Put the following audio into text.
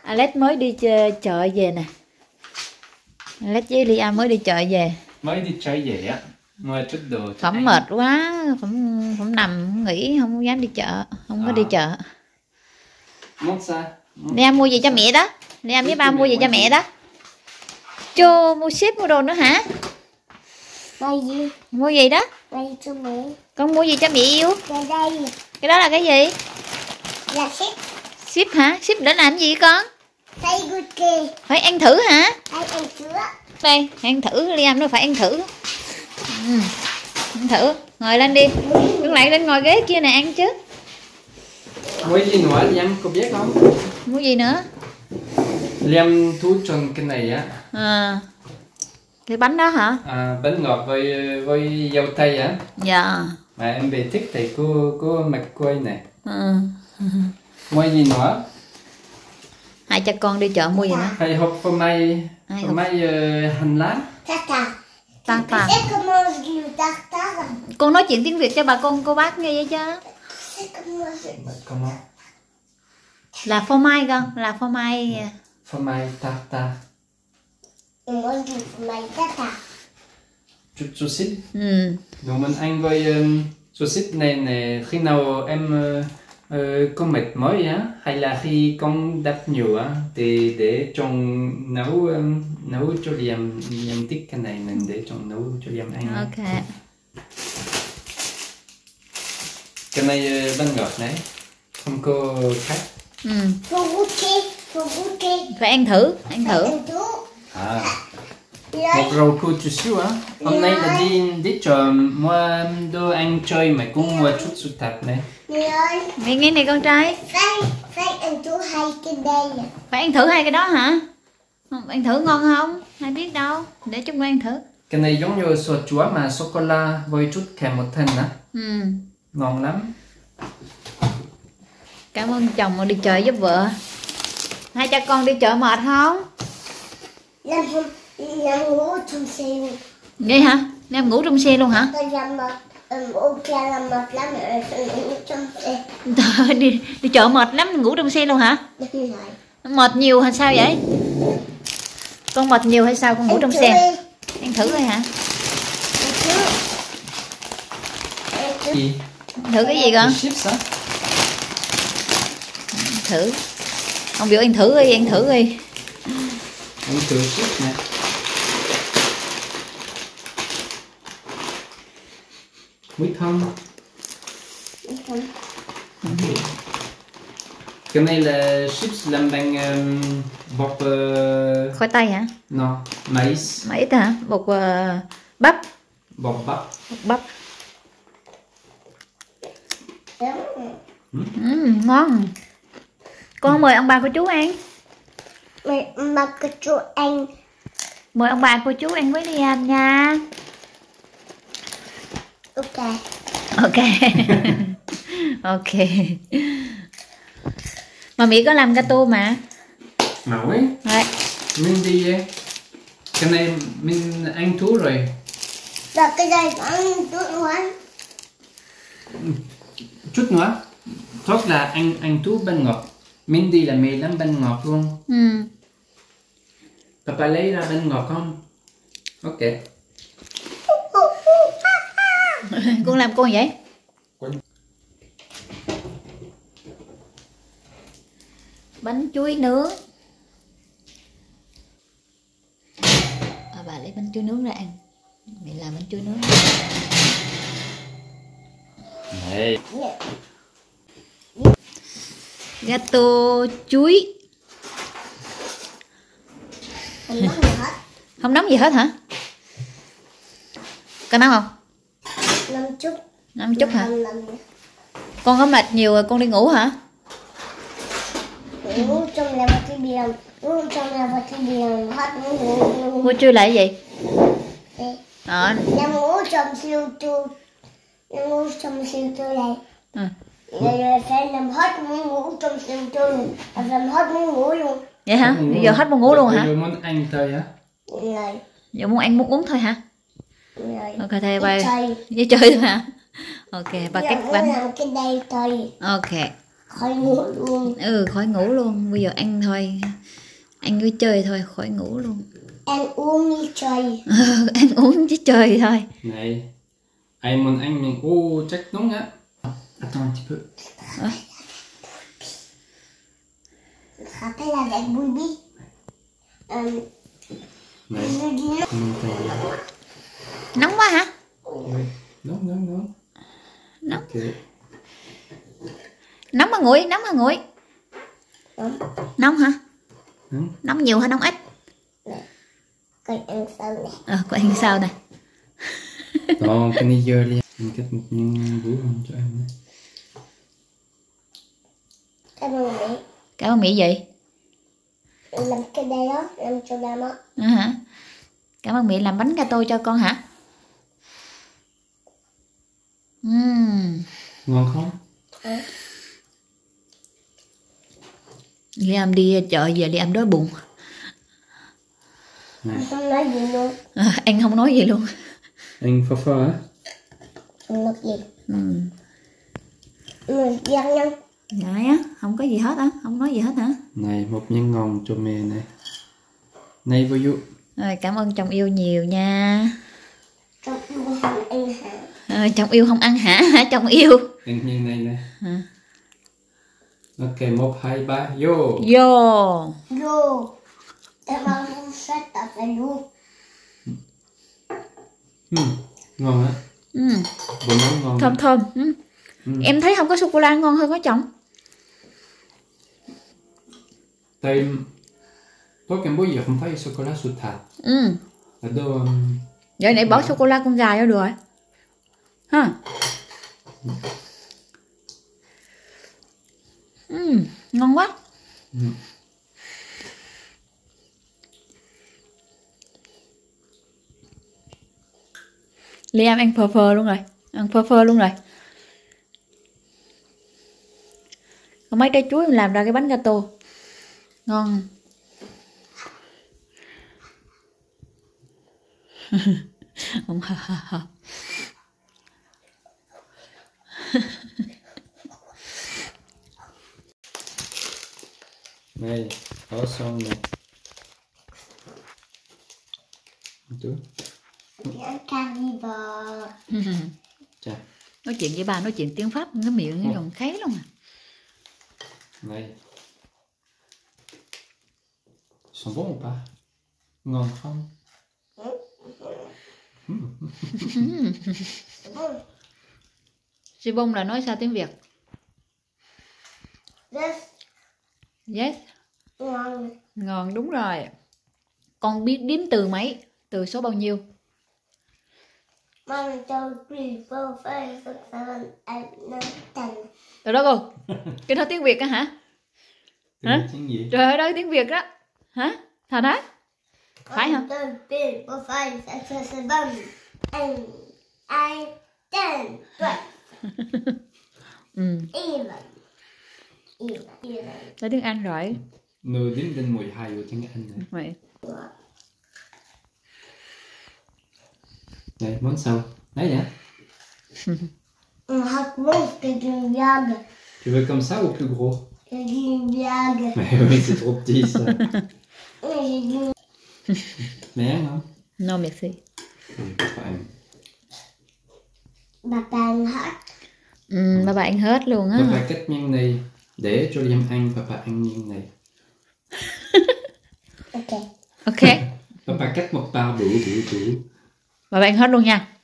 Alex mới đi chợ về nè. Alex với Liam mới đi chợ về. Mới đi chợ về á. Mua chút đồ. Phẩm mệt quá, phẩm nằm nghỉ không dám đi chợ, không có đi chợ. Món sao? Liam mua gì cho mẹ đó? Liam với ba mua gì cho mẹ đó? Chô mua ship mua đồ nữa hả? Mua gì? Mua gì đó? Mua cho mẹ. Con mua gì cho mẹ yêu? Cái đây. Cái đó là cái gì? Là ship. Ship hả? Ship để làm gì con? Phải good kê. Phải ăn thử hả? Phải ăn thử. Đây, ăn thử. Liam nó phải ăn thử. Ăn thử. Ngồi lên đi. Đứng lại lên ngồi ghế kia nè ăn chứ. Mua gì nữa Liam có biết không? Mua gì nữa? Liam thú chọn cái này á. À, cái bánh đó hả? À, bánh ngọt với dâu tây á. Dạ. Mà em về thích thì cô mặc quay này. Mua gì nữa? Hai cha con đi chợ mua gì nữa? Hay hộp phô mai hành lá. Tata. Tata. C'est comment je dis tata? Con nói chuyện tiếng Việt cho bà con cô bác nghe vậy chứ. C'est comment je dis? Comment? Là phô mai con, là phô mai. Phô mai tarta. Moi je dis my tata. Chút sausage. Ừ. Đồ mình ăn với sausage này nè, khi nào em có mệt mỏi á, hay là khi con đắp nhiều á, thì để chồng nấu cho Liam thích cái này mình để chồng nấu cho Liam ăn. Ok. Cái này bánh ngọt này, không có khác. Faut goûter. Phải ăn thử, ăn thử. Ăn thử. À. Một rau củ chút xíu á. Hôm nay là đi chợ mua đồ ăn chơi mà cũng mua chút sốt tạp này. Mẹ ơi. Mẹ nghe này con trai. Phải ăn thử hai cái đây. Phải ăn thử hai cái đó hả? Ăn thử ngon không? Ai biết đâu. Để chúng con ăn thử. Cái này giống như sữa chua mà sô cô la với chút kèm một thân á. Ngon lắm. Cảm ơn chồng đi chợ giúp vợ. Hai cha con đi chợ mệt không? Làm ngủ trong xe luôn. Vậy hả? Em ngủ trong xe luôn hả? Tôi làm mệt. Ok làm mệt lắm rồi ngủ trong xe. Trời, đi chợ mệt lắm ngủ trong xe luôn hả? Đúng rồi. Mệt nhiều hay sao vậy? Con mệt nhiều hay sao con ngủ trong xe? Ăn thử thôi hả? Gì? Thử cái gì con? Chips á? Thử. Ông biểu ăn thử đi, ăn thử đi. Ăn thử chips nè. Muối thông. Cái này là chips làm bằng bột Khoai tây hả? no, maïs. Maïs hả? Bột bắp. Bột bắp. Bột bắp. Ngon. Con mời ông bà cô chú ăn. Mà cô chú ăn. Mời ông bà cô chú ăn với Liam nha. Ok. Ok. Ok. Mà Mỹ có làm gato mà. Nổi. Đấy. Mình đi cái này mình ăn thú rồi. Và cái này ăn chút nữa. Chút nữa. Tốt là ăn thú bánh ngọt. Mình đi là mê lắm bánh ngọt luôn. Papa lấy ra bánh ngọt không? Ok. Con làm con vậy? Bánh chuối nướng. Bà lấy bánh chuối nướng ra ăn. Mẹ làm bánh chuối nướng. Này. Gato chuối. Không nóng gì hết. Không nóng gì hết hả? Có nóng không? 5 chút. 5 chút hả? Con có mệt nhiều rồi con đi ngủ hả? Ngủ trong là một cái biếng. Ngủ trong là một cái biếng. Hết ngủ. Ngủ trưa là cái gì? Em ngủ trong siêu tư. Em ngủ trong siêu tư này. Rồi phải làm hết muốn ngủ trong siêu tư. Làm hết muốn ngủ luôn. Vậy hả? Giờ hết muốn ngủ luôn hả? Giờ muốn ăn thôi hả? Rồi. Giờ muốn ăn muốn uống thôi hả? Rồi. Ok thầy bà với chơi thôi hả? Ok bà cắt bánh. Làm cái đây thôi. Ok. Khỏi ngủ luôn. Khỏi ngủ luôn. Bây giờ ăn thôi. Anh cứ chơi thôi, khỏi ngủ luôn. Ăn uống đi chơi. Ăn uống chứ chơi thôi. Này, ai muốn anh mình ô chắc đúng á. Attends un petit peu. Rappelle avec Bulbi. Này. Nóng quá hả? Nóng. Nóng. Ok. Nóng mà nguội, nóng mà nguội. Nóng hả? Nóng nhiều hay nóng ít? Coi ăn sau này. Coi ăn sau này. Còn cái này giờ đi. Mình cách một nhân vũ không cho em. Cảm ơn mẹ. Cảm ơn mẹ gì? Làm cái đây đó, làm cho ba mất. Hả? Cảm ơn mẹ làm bánh gato cho con hả? Ngon không? Liam đi chợ về Liam đói bụng. Anh không nói gì luôn. Anh không nói gì luôn. Anh phơ á? Không nói gì. Dân nhân. Dạ á, không có gì hết á, không nói gì hết hả? Này, một nhân ngon cho mẹ này. Này vô dụ. Rồi, cảm ơn chồng yêu nhiều nha. Chồng yêu không ăn hả? Chồng yêu không ăn hả? Chồng yêu. Ăn nhân này nè. Ok, 1, 2, 3, vô. Vô. Vô. Em ăn không sát tập lại luôn. Ngon á. Bộ nấu ngon. Thơm thơm. Em thấy không có sô-cô-la ngon hơn có chồng. Tại tôi cảm bao giờ không phải sô-cô-la sụt thả. Ở đâu Vậy nãy bỏ sô-cô-la con gà vô được rồi. Ha. Ngon quá. Liam ăn phơ luôn rồi. Ăn phơ luôn rồi. Còn mấy trái chuối mình làm ra cái bánh gato. Ngon. Không này, có xong này. Chú. Chà. Nói chuyện với bà nói chuyện tiếng Pháp cái miệng cái giọng kháy luôn à. Này. Sont bons ou pas? Ngon không? Si bông là nói sao tiếng Việt? Yes. Yes. Ngon. Ngon đúng rồi. Con biết đếm từ mấy? Từ số bao nhiêu? 1, 2, 3, 4, 5, 6, 7, 8, 9. Từ đó cô. Cái đó tiếng Việt á hả? Hả? Tiếng gì? Trời ơi đó tiếng Việt đó. Hả? Thật đó? Phải hả? 1, 2, 3, 4, 5, 6, 7, 8, 9, 10. 11. Nói tiếng Anh rồi. Nửa đếm đến 12 ở tiếng Anh này. Vậy. Này, món sau. Đấy nhá. Hot mousse, c'est une blague. Tu veux comme ça ou plus gros? C'est une blague. Mais oui, c'est trop petit ça. J'ai dit... Mais non? No merci. Phải. Bà ăn hết. Bà ăn hết luôn á. Papa cắt nhân này để cho Liam ăn, Papa ăn nhân này. Ok. Ok. Papa cắt một bao bự. Bà ăn hết luôn nha.